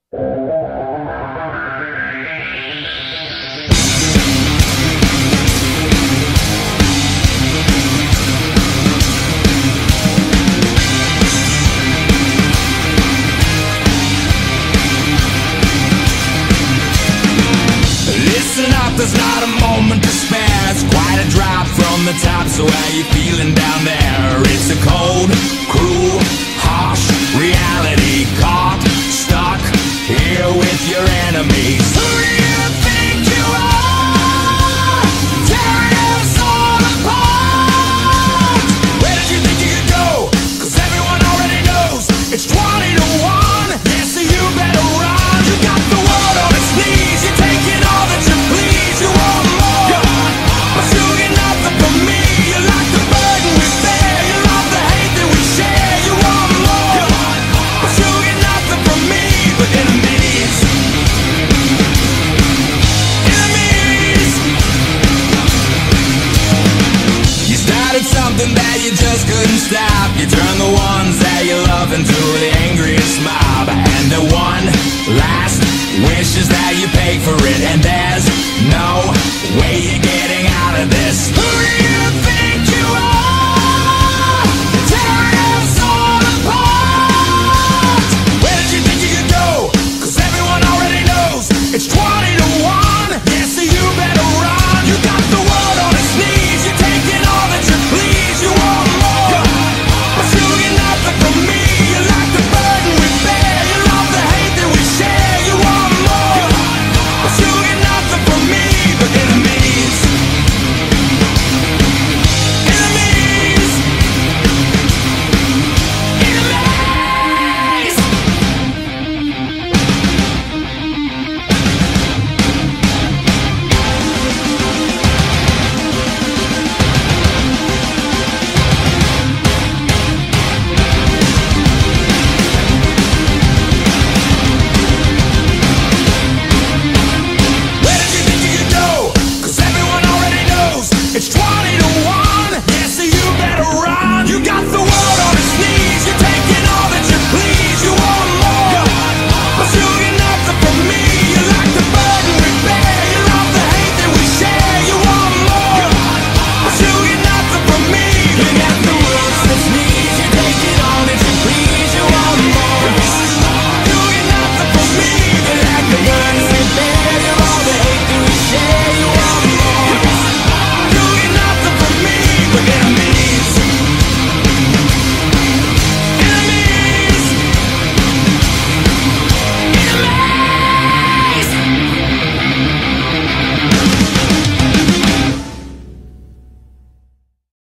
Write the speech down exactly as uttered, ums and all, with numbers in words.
Listen up, there's not a moment to spare. It's quite a drop from the top, so how you feeling down there? It's a cold, cruel, harsh reality. Caught, stuck here with your enemies.